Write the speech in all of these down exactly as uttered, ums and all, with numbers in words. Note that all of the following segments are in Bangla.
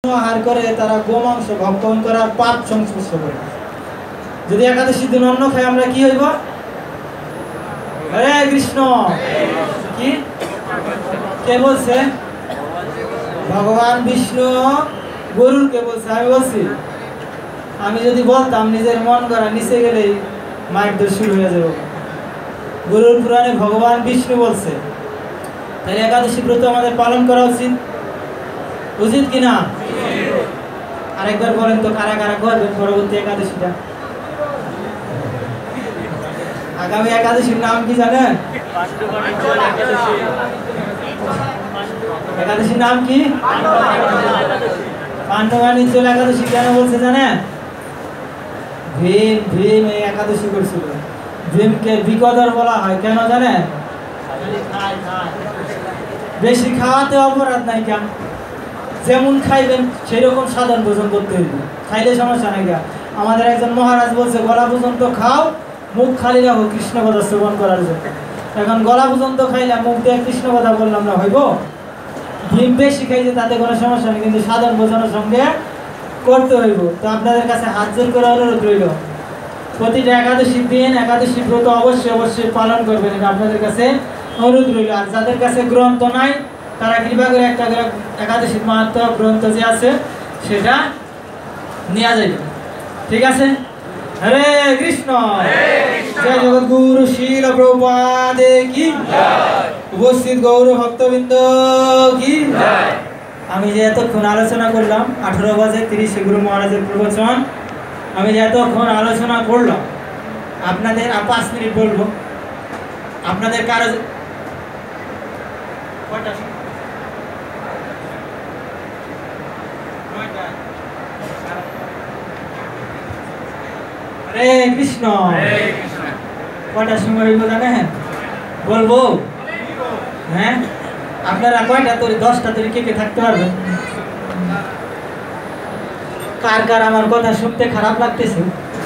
আহার করে তারা গোমাংস ভক্ষণ করার পাপ সংস্পর্শ করে। যদি একাদশীর দিন অন্ন খাই আমরা কি হইব? হরে কৃষ্ণ। কি কে বলছে? ভগবান বিষ্ণু গরুরকে বলছে। আমি বলছি? আমি যদি বলতাম নিজের মন করা নিচে গেলেই মারধর শুরু হয়ে যাবে। গরুর পুরাণে ভগবান বিষ্ণু বলছে, তাই একাদশী ব্রত আমাদের পালন করা উচিত, উচিত কিনা? আরেকবার বলেন তো, কারা কারা করবেন পরবর্তী একাদশীটা? আগামী একাদশীর নাম কি জানেন? একাদশীর নাম কি? পাণ্ডবানিচল একাদশী। কেন বলছে জানেন? ভীম ভীম এই একাদশী করছিল। ভীমকে বিকদর বলা হয় কেন জানেন? বেশি খাওয়াতে অপরাধ নাই, কেন? যেমন খাইবেন সেই রকম সাধন ভোজন করতে হইবে, খাইলে সমস্যা নাই। আমাদের একজন মহারাজ বলছে, গলা পর্যন্ত খাও, মুখ খালি রাখো কৃষ্ণ কথা শ্রবণ করার জন্য। এখন গলা পর্যন্ত খাইলাম, মুখ দিয়ে কৃষ্ণ কথা বললাম না, হইব? ভীম বেশি খাইছে তাতে কোনো সমস্যা নেই, কিন্তু সাধন ভোজনের সঙ্গে করতে হইব। তো আপনাদের কাছে হাত জোর করে অনুরোধ রইল, প্রতিটা একাদশীর দিন একাদশী ব্রত অবশ্যই অবশ্যই পালন করবেন, এটা আপনাদের কাছে অনুরোধ রইল। আর যাদের কাছে গ্রন্থ নাই তারা কৃপা করে একটা একাদশীর মাহাত্ম্য গ্রন্থ যে আছে সেটা নেওয়া যাবে, ঠিক আছে? হরে কৃষ্ণ। জয় জগদ্গুরু শিল প্রভুপাদে কি, উপস্থিত গৌর ভক্তবৃন্দ কি। আমি যে এতক্ষণ আলোচনা করলাম, আঠারো বাজে তিরিশে গুরু মহারাজের প্রবচন, আমি যে এতক্ষণ আলোচনা করলাম, আপনাদের পাঁচ মিনিট বলবো। আপনাদের কারো হরে কৃষ্ণ। কয়টার সময় হইব জানেন? বলবো? হ্যাঁ, আপনারা কয়টা তৈরি? দশটা তৈরি কে কে থাকতে পারবেন? কার কার আমার কথা শুনতে খারাপ লাগতেছে?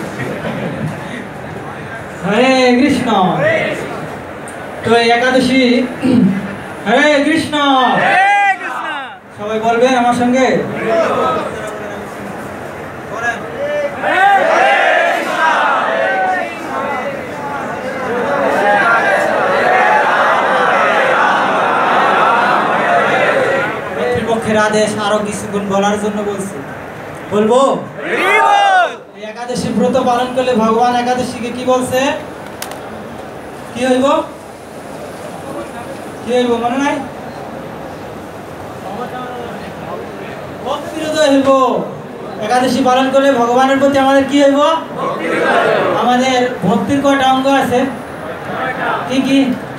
হরে কৃষ্ণ। তো একাদশী, হরে কৃষ্ণ, সবাই বলবেন আমার সঙ্গে। কর্তৃপক্ষের আদেশ আরো কিছুক্ষণ বলার জন্য বলছি, বলবো? একাদশী ব্রত পালন করলে ভগবান একাদশীকে কি বলছে? কি হইব? কি হইব মনে নাই? ভক্তিহৃদয় হইব। একাদশী পালন করলে ভগবানের প্রতি আমাদের কি হইব? আমাদের ভক্তির কয়টা অঙ্গ আছে? কি কি?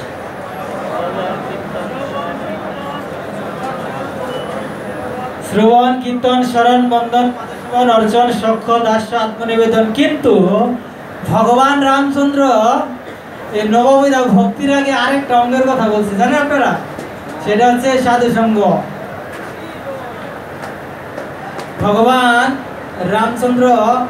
শ্রবণ, কীর্তন, স্মরণ, বন্দন, অর্চন, সখ্য, দাস্য, আত্মনিবেদন। কিন্তু ভগবান রামচন্দ্র এই নববিধা ভক্তির আগে আরেকটা অঙ্গের কথা বলছে, জানেন আপনারা? সেটা হচ্ছে সাধু সঙ্গ। ভগবান রামচন্দ্র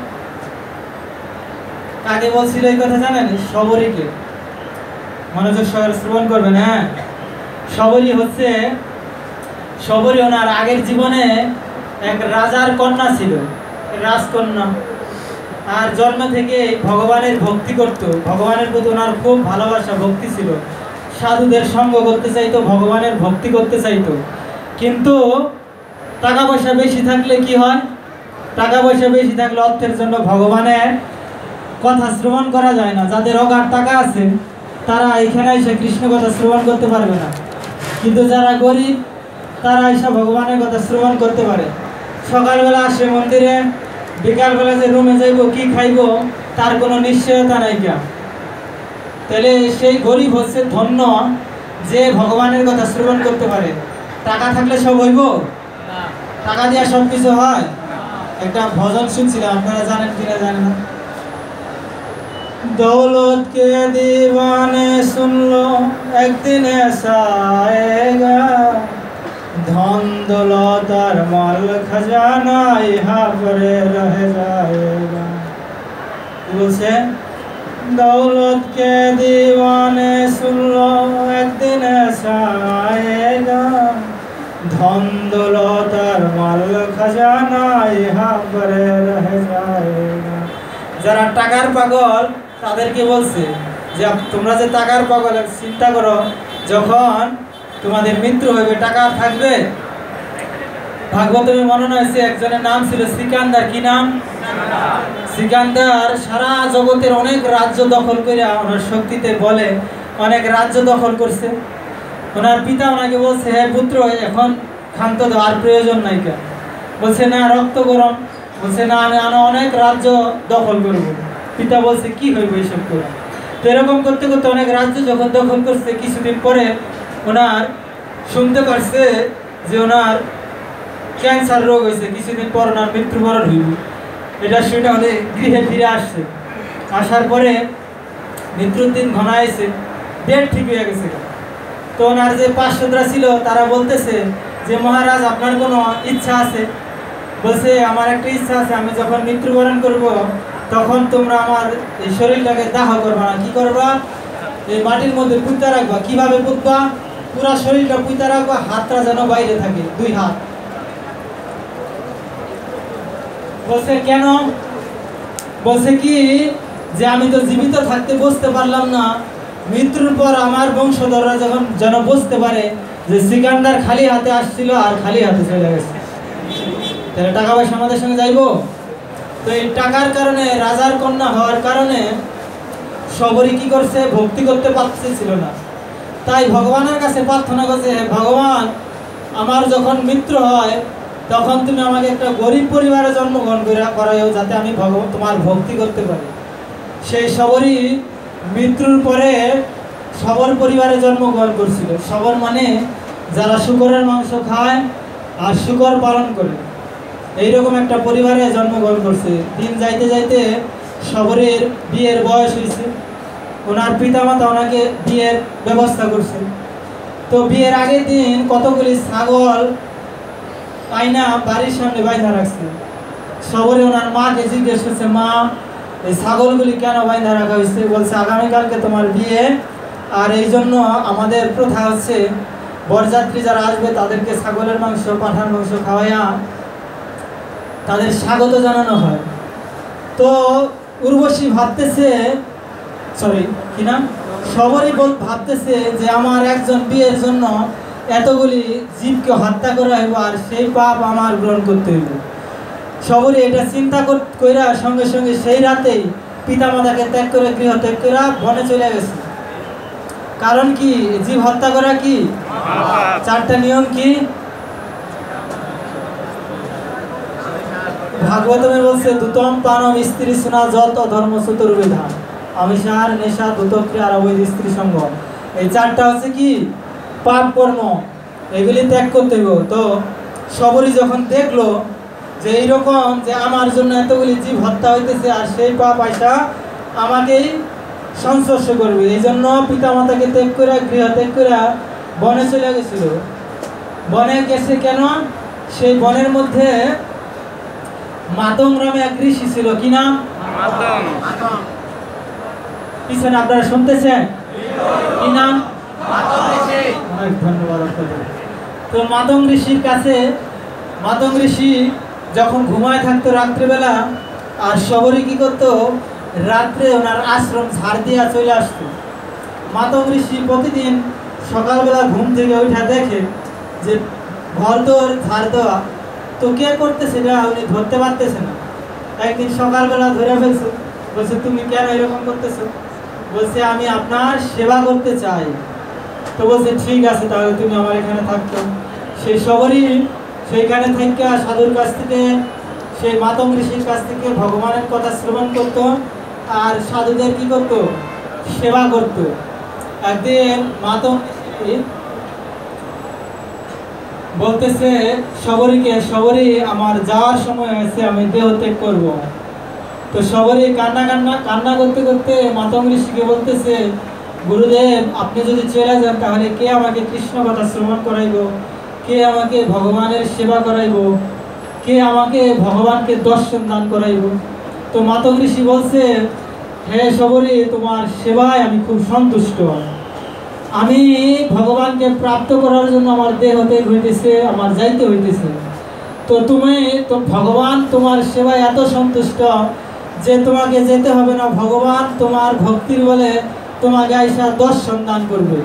কাকে বলছিল এই কথা জানেন? শবরীকে। মনোযোগ সহকারে শ্রবণ করবেন। হ্যাঁ, শবরী হচ্ছে, শবরী ওনার আগের জীবনে এক রাজার কন্যা ছিল, রাজকন্যা। আর জন্ম থেকে ভগবানের ভক্তি করত, ভগবানের প্রতি ওনার খুব ভালোবাসা ভক্তি ছিল, সাধুদের সঙ্গ করতে চাইতো, ভগবানের ভক্তি করতে চাইতো। কিন্তু টাকা পয়সা বেশি থাকলে কি হয়? টাকা পয়সা বেশি থাকলে অর্থের জন্য ভগবানের কথা শ্রবণ করা যায় না। যাদের অগাধ টাকা আছে তারা এখানে এসে কৃষ্ণ কথা শ্রবণ করতে পারবে না, কিন্তু যারা গরিব তারা এসে ভগবানের কথা শ্রবণ করতে পারে। সকালবেলা আসে মন্দিরে, বিকালবেলা যে রুমে যাইব কি খাইব তার কোনো নিশ্চয়তা নাই। কেন? তাহলে সেই গরিব হচ্ছে ধন্য যে ভগবানের কথা শ্রবণ করতে পারে। টাকা থাকলে সব হইব? টাকা দিয়ে সব কিছু হয়? একটা ভজন শুনছিলাম, আপনারা জানেন কিনা জানেন না। दौलत के दीवाने सुन लो एक दिन ऐसा आएगा, धन दौलत और माल खजाना यहाँ पर रह जाएगा। बोलছে दौलत के दीवाने सुन लो एक दिन ऐसा आएगा, धन दौलत और माल खजाना यहाँ पर रह जाएगा। যারা টাকার পাগল তাদেরকে বলছে যে তোমরা যে টাকার পাগল চিন্তা করো, যখন তোমাদের মৃত্যু হবে টাকা থাকবে? ভাগবতমে মনে হয়েছে একজনের নাম ছিল সিকান্দার। কি নাম? সিকান্দার সারা জগতের অনেক রাজ্য দখল করে ওনার শক্তিতে বলে অনেক রাজ্য দখল করছে। ওনার পিতা ওনাকে বলছে, হে পুত্র এখন ক্ষান্ত দাও, আর প্রয়োজন নাই। কেন? বলছে না রক্ত গরম। বলছে না আমি আরো অনেক রাজ্য দখল করব। পিতা বলছে কি হইব এইসব করে? তো এরকম করতে করতে অনেক রাজ্য যখন দখল করছে, কিছুদিন পরে ওনার শুনতে পারছে যে ওনার ক্যান্সার রোগ হয়েছে, কিছুদিন পর ওনার মৃত্যুবরণ হইব। এটা শুনে হলে গৃহে ফিরে আসছে। আসার পরে মৃত্যুর দিন ঘনাইছে, ডেট ঠিক হয়ে গেছে। তো ওনার যে পার্শ্বদরা ছিল তারা বলতেছে যে মহারাজ আপনার কোনো ইচ্ছা আছে? বলছে আমার একটা ইচ্ছা আছে, আমি যখন মৃত্যুবরণ করব তখন তোমরা আমার এই শরীরটাকে দাহ করবা না। কি করবা? এই মাটির মধ্যে পুঁতা রাখবা। কিভাবে পুঁতবা? পুরা শরীরটা পুঁতা রাখবা, হাতটা যেন বাইরে থাকে, দুই হাত। বলছে কেন? বলছে কি যে আমি তো জীবিত থাকতে বুঝতে পারলাম না, মৃত্যুর পর আমার বংশধররা যখন যেন বুঝতে পারে যে সিকান্দার খালি হাতে আসছিল আর খালি হাতে চলে গেছে, তাহলে টাকা পয়সা আমাদের সঙ্গে যাইবো? তো এই টাকার কারণে, রাজার কন্যা হওয়ার কারণে সবরী কি করছে? ভক্তি করতে পারতেছিল না। তাই ভগবানের কাছে প্রার্থনা করছে, হে ভগবান আমার যখন মৃত্যু হয় তখন তুমি আমাকে একটা গরিব পরিবারে জন্মগ্রহণ করাইও, যাতে আমি ভগবান তোমার ভক্তি করতে পারি। সেই সবরী মৃত্যুর পরে সবর পরিবারে জন্মগ্রহণ করছিল। সবর মানে যারা শূকরের মাংস খায় আর শূকর পালন করে, এইরকম একটা পরিবারে জন্মগ্রহণ করছে। দিন যাইতে যাইতে সবরের বিয়ের বয়স হয়েছে। ওনার পিতামাতা ওনাকে বিয়ের ব্যবস্থা করছে। তো বিয়ের আগের দিন কতগুলি ছাগল আইনা বাড়ির সামনে বাইধা রাখছে। সবরে ওনার মাকে জিজ্ঞেস করছে, মা এই ছাগলগুলি কেন বাইধা রাখা হয়েছে? বলছে আগামীকালকে তোমার বিয়ে, আর এই জন্য আমাদের প্রথা হচ্ছে বরযাত্রী যারা আসবে তাদেরকে ছাগলের মাংস, পাঁঠার মাংস খাওয়াইয়া তাদের স্বাগত জানানো হয়। তো উর্বশী ভাবতেছে, সরি কি নাম, সবরই ভাবতেছে যে আমার একজন বিয়ের জন্য এতগুলি জীবকে হত্যা করা হইব, আর সেই পাপ আমার গ্রহণ করতে হইব। সবরই এটা চিন্তা কইরা সঙ্গে সঙ্গে সেই রাতেই পিতামাতাকে ত্যাগ করে, গৃহ ত্যাগ করে বনে চলে গেছে। কারণ কি? জীব হত্যা করা কি? চারটা নিয়ম কি? ভাগবতমে বলছে দুতম পানম স্ত্রী শোনা যত ধর্ম চতুর্বিধান, আমিষার নেশা দুতক্রিয়া আর অবৈধ স্ত্রী সঙ্গ। এই চারটা হচ্ছে কি? পাপ কর্ম, এগুলি ত্যাগ করতে হইব। তো সবরই যখন দেখলো যে এইরকম যে আমার জন্য এতগুলি জীব হত্যা হইতেছে আর সেই পাপ আইসা আমাকেই সংস্পর্শ করবে, এই জন্য পিতামাতাকে ত্যাগ করে, গৃহ ত্যাগ করে বনে চলে গেছিল। বনে গেছে কেন? সেই বনের মধ্যে মাতং নামে এক ঋষি ছিল। কি নাম? পিছনে আপনারা শুনতেছেন? কি নাম? অনেক ধন্যবাদ আপনাদের। তো মাতং ঋষির কাছে, মাতং ঋষি যখন ঘুমায় থাকতো রাত্রেবেলা, আর সবরী কি করতো? রাত্রে ওনার আশ্রম ঝাড় দিয়া চলে আসতো। মাতং ঋষি প্রতিদিন সকালবেলা ঘুম থেকে উঠা দেখে যে ঘর দোর ঝাড় দেওয়া, তো কে করতে সেটা উনি ধরতে পারতেছে না। একদিন সকালবেলা ধরে ফেলছে। বলছে তুমি কেন এরকম করতেছো? বলছে আমি আপনার সেবা করতে চাই। তো বলছে ঠিক আছে, তাহলে তুমি আমার এখানে থাকতো। সেই সবরই সেইখানে থেকে সাধুর কাছ থেকে, সেই মাতং ঋষির কাছ থেকে ভগবানের কথা শ্রবণ করত, আর সাধুদের কি করত? সেবা করত। একদিন মাতং বলতেছে সবরীকে, সবরী আমার যাওয়ার সময় হয়েছে, আমি দেহ ত্যাগ করবো। তো সবরী কান্না কান্না কান্না করতে করতে মাতং ঋষিকে বলতেছে, গুরুদেব আপনি যদি চলে যান তাহলে কে আমাকে কৃষ্ণ কথা শ্রবণ করাইব? কে আমাকে ভগবানের সেবা করাইব? কে আমাকে ভগবানকে দর্শন দান করাইব? তো মাতং ঋষি বলছে, হে সবরী তোমার সেবায় আমি খুব সন্তুষ্ট, আমি ভগবানকে প্রাপ্ত করার জন্য আমার দেহতে হইতেছে, আমার যাইতে হইতেছে। তো তুমি তো ভগবান তোমার সেবায় এত সন্তুষ্ট যে তোমাকে যেতে হবে না, ভগবান তোমার ভক্তির বলে তোমাকে আইসা দর্শন দান করবে।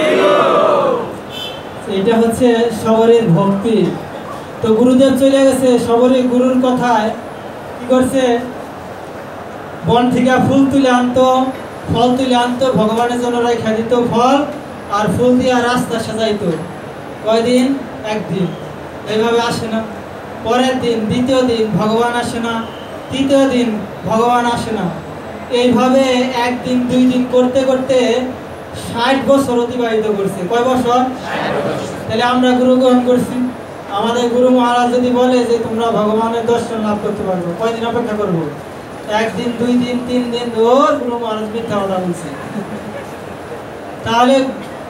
এটা হচ্ছে শবরীর ভক্তি। তো গুরুদেব চলে গেছে, শবরী গুরুর কথায় কি করছে, বন থেকে ফুল তুলে আনতো, ফল তুলে আনতো, ভগবানের জন্য রেখে দিত ফল আর ফুল দিয়ে রাস্তা সাজাইতো। কয়দিন? একদিন। এইভাবে আসে না। পরের দিন, দ্বিতীয় দিন ভগবান আসে না, তৃতীয় দিন ভগবান আসে না। এইভাবে একদিন দুই দিন করতে করতে ষাট বছর অতিবাহিত করছে। কয় বছর? তাহলে আমরা গুরু গ্রহণ করছি। আমাদের গুরু মহারাজ যদি বলে যে তোমরা ভগবানের দর্শন লাভ করতে পারবো, কয়দিন অপেক্ষা করবো? একদিন, দুই দিন, তিন দিন। ওর গুরু মহারাজ মিথ্যা কথা বলছে। তাহলে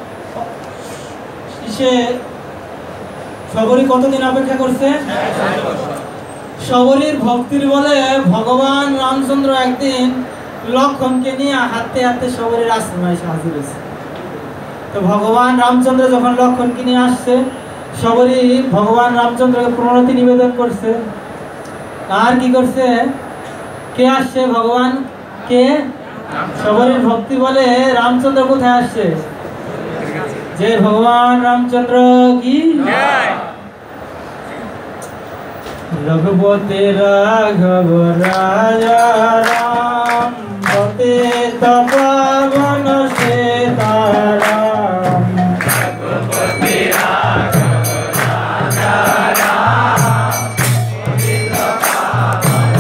সে শবরী কতদিন অপেক্ষা করছে? শবরীর ভক্তির বলে ভগবান রামচন্দ্র একদিন লক্ষণকে নিয়ে হাঁটতে হাঁটতে শবরীর আশ্রমে এসে হাজির হয়েছে। তো ভগবান রামচন্দ্র যখন লক্ষণকে নিয়ে আসছে, শবরী ভগবান রামচন্দ্রকে প্রণতি নিবেদন করছে। আর কি করছে? কে আসছে? ভগবান কে? শবরীর ভক্তি বলে রামচন্দ্র কোথায় আসছে? যে ভগবান রামচন্দ্র কি রঘুপতি রাঘব রাজা রাম ভক্তি তপবন সীতারাম। রঘুপতি রাঘব রাজা রাম ভক্তি তপবন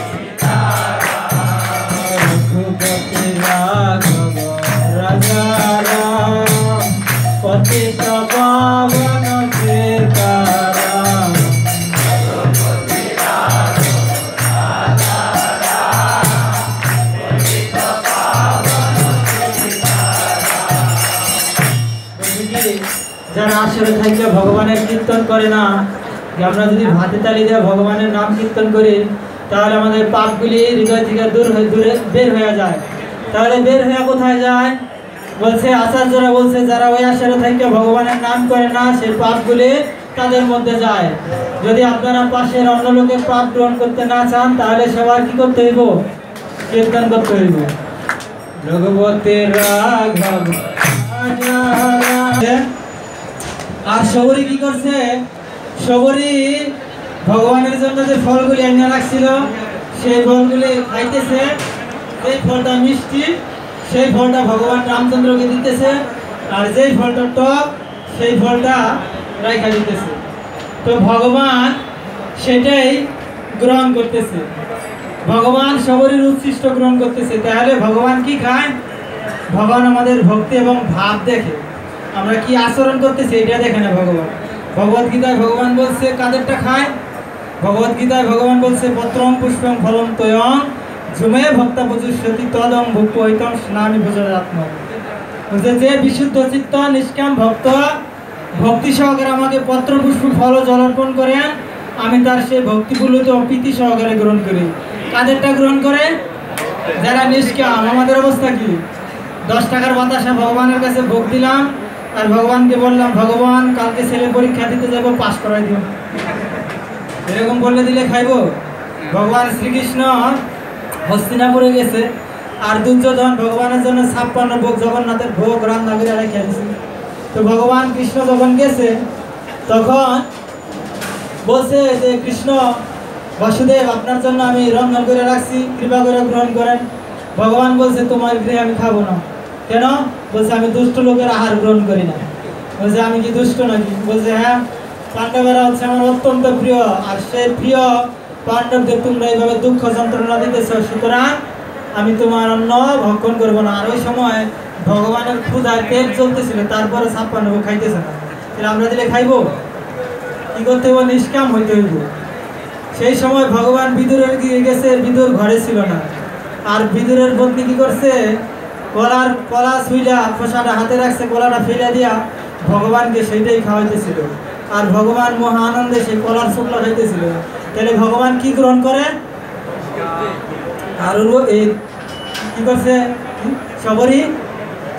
সীতারাম। রঘুপতি রাঘব রাজা রাম পতিত পাবন সীতারাম। যারা আসরে থাকলে ভগবানের কীর্তন করে না, যে আমরা যদি ভাতে তালি দিয়ে ভগবানের নাম কীর্তন করি তাহলে আমাদের পাপগুলি হৃদয় থেকে দূর হয়ে দূরে বের হয়ে যায়। তাহলে বের হয়ে কোথায় যায়? বলছে আচার্যরা বলছে যারা ওই আসরে থেকে ভগবানের নাম করে না সেই পাপগুলি তাদের মধ্যে যায়। যদি আপনারা পাশের অন্য লোকের পাপ গ্রহণ করতে না চান তাহলে সবার কি করতে হইব? কীর্তন করতে হইব। রঘুপতি রাঘব। আর শবরী কি করছে? শবরী ভগবানের জন্য যে ফলগুলি এনে রাখছিল সেই ফলগুলি খাইতেছে। সেই ফলটা মিষ্টি, সেই ফলটা ভগবান রামচন্দ্রকে দিতেছে। আর যেই ফলটা টক সেই ফলটা রাইখা দিতেছে। তো ভগবান সেটাই গ্রহণ করতেছে। ভগবান শবরীর উচ্ছিষ্ট গ্রহণ করতেছে। তাহলে ভগবান কি খায়? ভগবান আমাদের ভক্তি এবং ভাব দেখে, আমরা কি আচরণ করতেছি এটা দেখে না ভগবান। ভগবত গীতায় ভগবান বলছে কাদেরটা খায়? ভগবত গীতায় ভগবান বলছে পত্রং পুষ্পং ফলং তয়ং ঝুমে ভক্তা পুজুষ্যতি তদং ভুক্ত হইতং স্নামি ভোজনাত্মক। বলছে যে বিশুদ্ধ চিত্ত নিষ্কাম ভক্ত ভক্তি সহকারে আমাকে পত্র পুষ্প ফল জল অর্পণ করেন, আমি তার সেই ভক্তিগুলোতে অপ্রীতি সহকারে গ্রহণ করি। কাদেরটা গ্রহণ করে? যারা নিষ্কাম। আমাদের অবস্থা কি? দশ টাকার বাতাসা ভগবানের কাছে ভোগ দিলাম আর ভগবানকে বললাম ভগবান কালকে ছেলে পরীক্ষা দিতে যাবো, পাস করাই দিও। এরকম বললে দিলে খাইব? ভগবান শ্রীকৃষ্ণ হস্তিনাপুরে গেছে আর দুর্যোধন ভগবানের জন্য ছাপ্পান্ন ভোগ জগন্নাথের ভোগ রান্না করে রেখে দিয়েছে। তো ভগবান কৃষ্ণ যখন গেছে তখন বলছে যে কৃষ্ণ বাসুদেব আপনার জন্য আমি রন্ধন করে রাখছি, কৃপা করে গ্রহণ করেন। ভগবান বলছে তোমার গৃহে আমি খাবো না। কেন? বলছে আমি দুষ্ট লোকের আহার গ্রহণ করি না। বলছে আমি কি দুষ্ট নাকি? বলছে হ্যাঁ, পাণ্ডবেরা হচ্ছে আমার অত্যন্ত প্রিয়, আর সেই প্রিয় পাণ্ডবদের তোমরা এইভাবে দুঃখ যন্ত্রণা দিতেছ, সুতরাং আমি তোমার অন্ন ভক্ষণ করবো না। আর ওই সময় ভগবানের ক্ষুধার পেট চলতেছিল, তারপরে ছাপ্পান্ন ভোগ খাইতেছে না। তাহলে আমরা দিলে খাইবো? কি করতে হইব? নিষ্কাম হইতে হইব। সেই সময় ভগবান বিদুরের দিকে গেছে, বিদুর ঘরে ছিল না। আর বিদুরের পত্নী কি করছে? কলার কলা ছুইলা খোসাটা হাতে রাখছে, কলাটা ফেলে দিয়া ভগবানকে সেইটাই খাওয়াইতেছিল। আর ভগবান মহা আনন্দে সেই কলার শুকলা খাইতেছিল। তাহলে ভগবান কি গ্রহণ করে? আর এই কি করছে? শবরী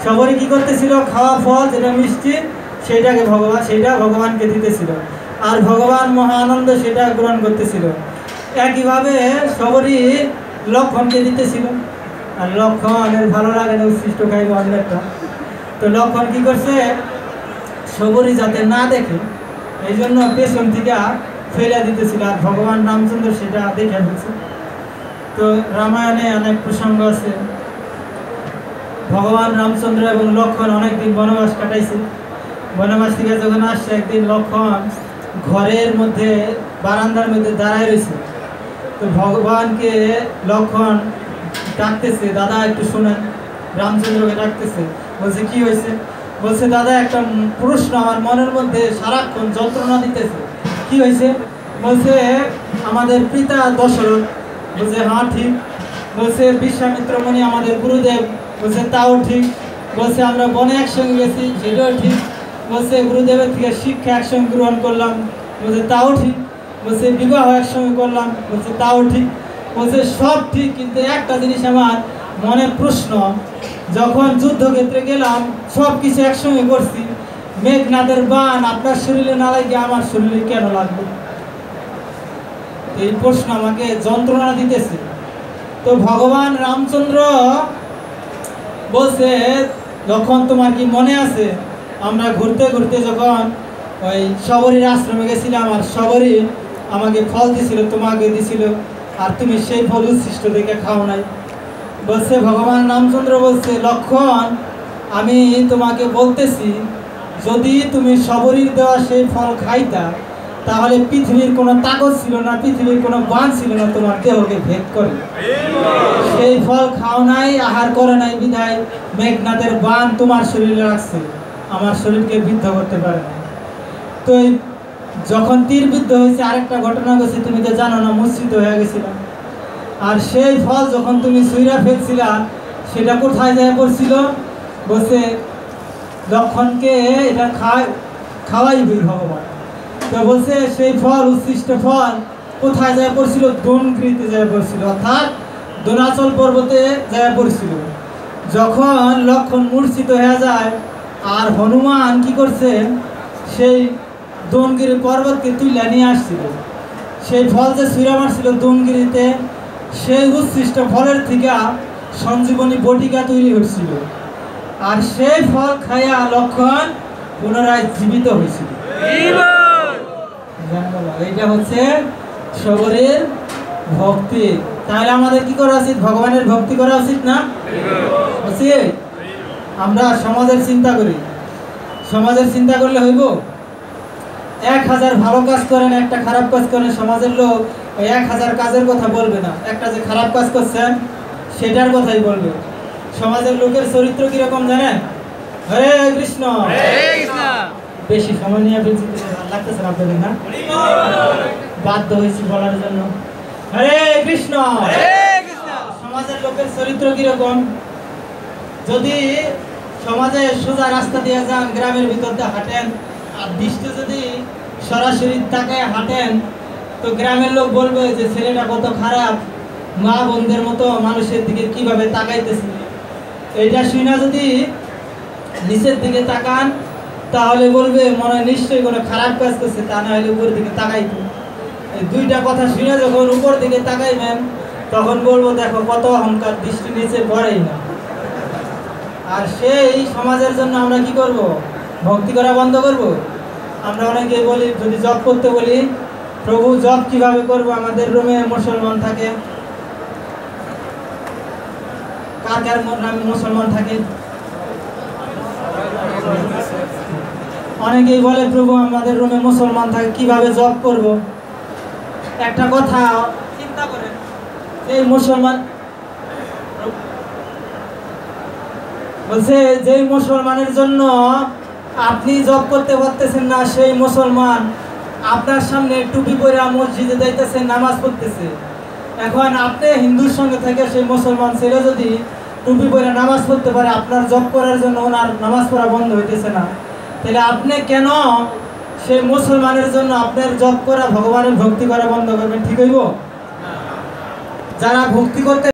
সবরই কি করতেছিল, খাওয়া ফল যেটা মিষ্টি সেটাকে ভগবান সেটা ভগবানকে দিতেছিল, আর ভগবান মহা আনন্দ সেটা গ্রহণ করতেছিল। একইভাবে সবরই লক্ষণকে দিতেছিল, আর লক্ষণের ভালো লাগে না, উচ্ছিষ্ট খাইবে অন্যটা। তো লক্ষণ কি করছে, সবরই যাতে না দেখে এই জন্য পেছন থেকে ফেলে দিতেছিল, আর ভগবান রামচন্দ্র সেটা দেখে ফেলছে। তো রামায়ণে অনেক প্রসঙ্গ আছে, ভগবান রামচন্দ্র এবং লক্ষণ অনেকদিন বনবাস কাটাইছে। বনবাস থেকে যখন আসছে, একদিন লক্ষণ ঘরের মধ্যে বারান্দার মধ্যে দাঁড়ায় রয়েছে। তো ভগবানকে লক্ষণ ডাকতেছে, দাদা একটু শোনেন। রামচন্দ্রকে ডাকতেছে, বলছে কি হয়েছে? বলছে দাদা একটা প্রশ্ন আমার মনের মধ্যে সারাক্ষণ যন্ত্রণা দিতেছে। কি হয়েছে? বলছে আমাদের পিতা দশরথ। বলছে হ্যাঁ ঠিক। বলছে বিশ্বামিত্র মুনি আমাদের গুরুদেব। বলছে তাও ঠিক। বলছে আমরা বনে একসঙ্গে গেছি, সেটাও ঠিক। বলছে গুরুদেবের থেকে শিক্ষা একসঙ্গে গ্রহণ করলাম। বলছে তাও ঠিক। বলছে বিবাহ একসঙ্গে করলাম। বলছে তাও ঠিক। বলছে সব ঠিক, কিন্তু একটা জিনিস আমার মনে প্রশ্ন, যখন যুদ্ধক্ষেত্রে গেলাম সব কিছু একসঙ্গে করছি, মেঘনাদের বাণ আপনার শরীরে না লাগে আমার শরীরে কেন লাগবে? এই প্রশ্ন আমাকে যন্ত্রণা দিতেছে। তো ভগবান রামচন্দ্র বলছে, যখন তোমার কি মনে আছে আমরা ঘুরতে ঘুরতে যখন ওই সবরীর আশ্রমে গেছিলাম, আর সবরী আমাকে ফল দিছিল, তোমাকে দিছিল, আর তুমি সেই ফল উচ্ছিষ্ট দেখে খাও নাই। বলছে ভগবান রামচন্দ্র বলছে, লক্ষণ আমি তোমাকে বলতেছি, যদি তুমি সবরীর দেওয়া সেই ফল খাইতা তাহলে পৃথিবীর কোনো তাকত ছিল না, পৃথিবীর কোনো বান ছিল না তোমার দেহকে ভেদ করে। সেই ফল খাও নাই, আহার করে নাই বিধায় মেঘনাথের বান তোমার শরীরে রাখছে, আমার শরীরকে বিদ্ধ করতে পারে না। তো যখন তীর বিদ্ধ হয়েছে, আরেকটা ঘটনা ঘটছে, তুমি তো জানো না, মূর্ছিত হয়ে গেছিলাম। আর সেই ফল যখন তুমি ছুঁইরা ফেলছিলা, সেটা কোথায় যায় পড়ছিল? বলছে লক্ষণকে এটা খায় খাওয়াইবি ভগবান। তো বলছে সেই ফল উচ্ছিষ্ট ফল কোথায় যায় পড়ছিল? দোনগিরিতে যায় পড়ছিল, অর্থাৎ দোনাচল পর্বতে যায় পড়ছিল। যখন লক্ষণ মূর্ছিত হয়ে যায়, আর হনুমান কি করছে, সেই দোনগিরি পর্বতকে তুলে নিয়ে আসছিল। সেই ফল যে ছুঁড়া মারছিল দোনগিরিতে, সেই উচ্ছিষ্ট ফলের থেকে সঞ্জীবনী বটিকা তৈরি হচ্ছিল, আর সেই ফল খাইয়া লক্ষণ পুনরায় জীবিত হয়েছিল। এইটা হচ্ছে সবরের ভক্তি। তাহলে আমাদের কি করা উচিত? ভগবানের ভক্তি করা উচিত না? উচিত। আমরা সমাজের চিন্তা করি, সমাজের চিন্তা করলে হইব? এক হাজার ভালো কাজ করেন, একটা খারাপ কাজ করেন, সমাজের লোক ওই এক হাজার কাজের কথা বলবে না, একটা যে খারাপ কাজ করছেন সেটার কথাই বলবে। সমাজের লোকের চরিত্র কিরকম জানেন? হরে কৃষ্ণ। বেশি সময় নিয়ে লাগতেছে না আপনাদের, না? বাধ্য হয়েছি বলার জন্য। হরে কৃষ্ণ। সমাজের লোকের চরিত্র কিরকম? যদি সমাজে সোজা রাস্তা দিয়ে যান, গ্রামের ভিতর দিয়ে হাঁটেন, আর দৃষ্টি যদি সরাসরি তাকায় হাঁটেন, তো গ্রামের লোক বলবে যে ছেলেটা কত খারাপ, মা বোনদের মতো মানুষের দিকে কিভাবে তাকাইতেছে। এইটা শুনে যদি নিচের দিকে তাকান, তাহলে বলবে মনে হয় নিশ্চয়ই কোনো খারাপ কাজ করছে, তা না হলে উপরের দিকে তাকাইতো। এই দুইটা কথা শুনে যখন উপর দিকে তাকাইবেন, তখন বলবো দেখো কত অহংকার, দৃষ্টি নিচে পড়েই না। আর সেই সমাজের জন্য আমরা কি করব? ভক্তি করা বন্ধ করব? আমরা অনেকে বলি, যদি জব করতে বলি, প্রভু জব কিভাবে করব? আমাদের রুমে মুসলমান থাকে, কার কার নামে মুসলমান থাকে? অনেকেই বলে প্রভু আমাদের রুমে মুসলমান থাকে, কিভাবে জব করব? একটা কথা চিন্তা করেন, এই মুসলমান বলছে যে মুসলমানের জন্য আপনি জব করতে পারতেছেন না, সেই মুসলমান আপনার সামনে টুপি পরে মসজিদে যাইতেছে, নামাজ পড়তেছে। এখন আপনি হিন্দুর সঙ্গে থেকে সেই মুসলমান ছেলে যদি টুপি পরে নামাজ পড়তে পারে, আপনার জব করার জন্য ওনার নামাজ পড়া বন্ধ হইতেছে না, তাহলে আপনি কেন সেই মুসলমানের জন্য আপনার জব করা, ভগবানের ভক্তি করা বন্ধ করবেন? ঠিক হইব? যারা ভক্তি করতে